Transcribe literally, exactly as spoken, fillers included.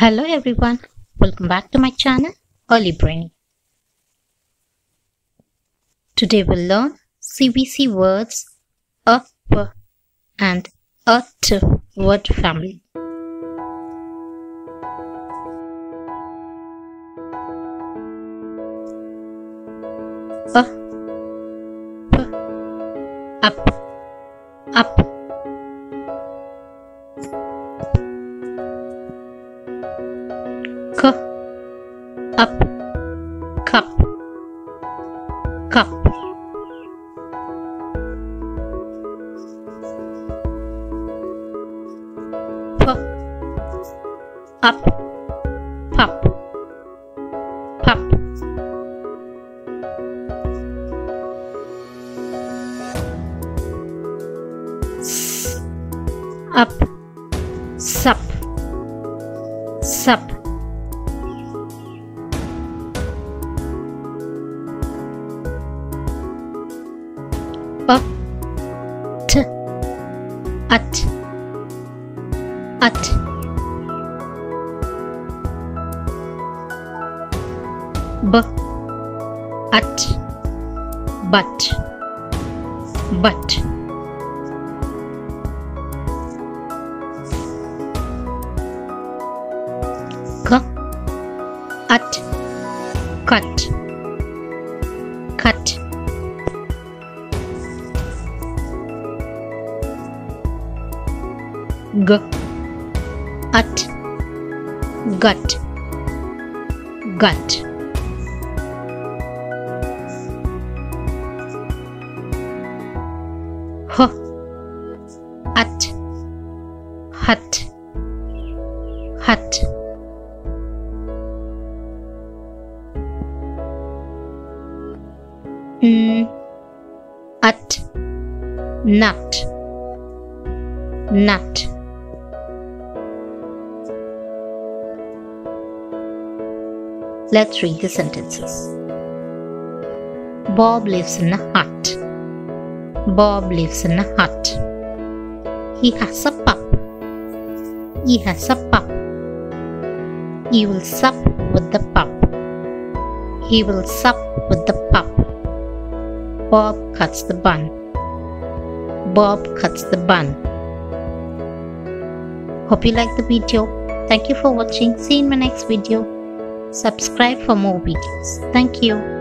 Hello everyone, welcome back to my channel Early Brain. Today we'll learn C V C words a, p and a, t word family. A, p, up, up. K, up, cup, cup. P, up, pup, pup. S, up, sup, sup. A, t, at, at. B, at, but, but. K, at, cut, cut. G, at, gut, gut. H, at, hut, hut. N, at, nut, nut. Let's read the sentences. Bob lives in a hut. Bob lives in a hut. He has a pup. He has a pup. He will sup with the pup. He will sup with the pup. Bob cuts the bun. Bob cuts the bun. Hope you liked the video. Thank you for watching. See you in my next video. Subscribe for more videos. Thank you.